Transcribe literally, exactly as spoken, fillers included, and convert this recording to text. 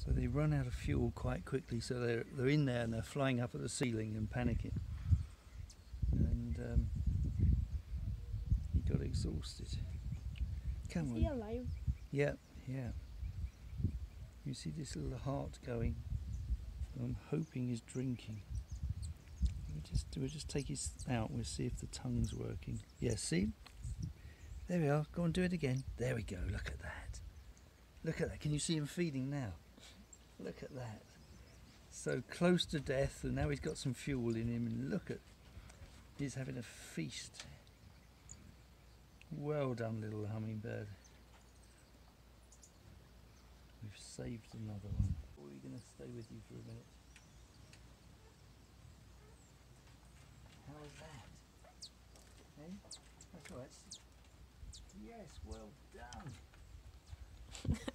So they run out of fuel quite quickly, so they're, they're in there and they're flying up at the ceiling and panicking. And um, he got exhausted. Come Is on. he alive? Yeah, yeah. You see this little heart going. I'm hoping he's drinking. We'll just, we'll just take his out, we'll see if the tongue's working. Yeah, see? There we are. Go and do it again. There we go. Look at that. Look at that. Can you see him feeding now? Look at that. So close to death, and now he's got some fuel in him, and look at, he's having a feast. Well done, little hummingbird. We've saved another one. Or are you going to stay with you for a minute? How was that? Hey? That's all right. Yes, well done.